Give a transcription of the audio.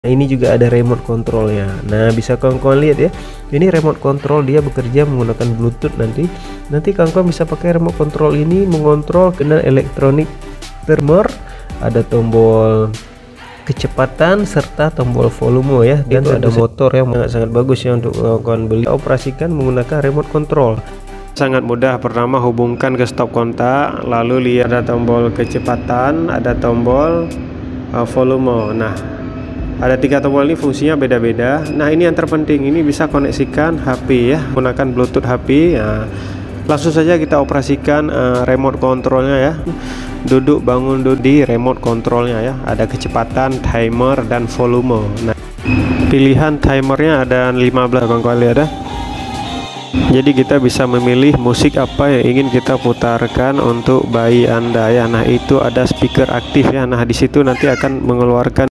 Nah, ini juga ada remote controlnya. Nah, bisa kawan-kawan lihat ya. Ini remote control, dia bekerja menggunakan Bluetooth. Nanti kawan-kawan bisa pakai remote control ini mengontrol kena elektronik timer, ada tombol kecepatan serta tombol volume ya, dan ada motor yang sangat bagus ya untuk kawan-kawan beli. Operasikan menggunakan remote control. Sangat mudah. Pertama, hubungkan ke stop kontak, lalu lihat ada tombol kecepatan, ada tombol volume. Nah, ada 3 tombol ini, fungsinya beda-beda. Nah, ini yang terpenting, ini bisa koneksikan HP ya, menggunakan Bluetooth HP. Nah, langsung saja kita operasikan remote controlnya ya. Duduk bangun duduk di remote controlnya ya. Ada kecepatan, timer, dan volume. Nah, pilihan timernya ada 15, kawan-kawan lihat ya. Jadi kita bisa memilih musik apa yang ingin kita putarkan untuk bayi Anda ya. Nah, itu ada speaker aktif ya. Nah, di situ nanti akan mengeluarkan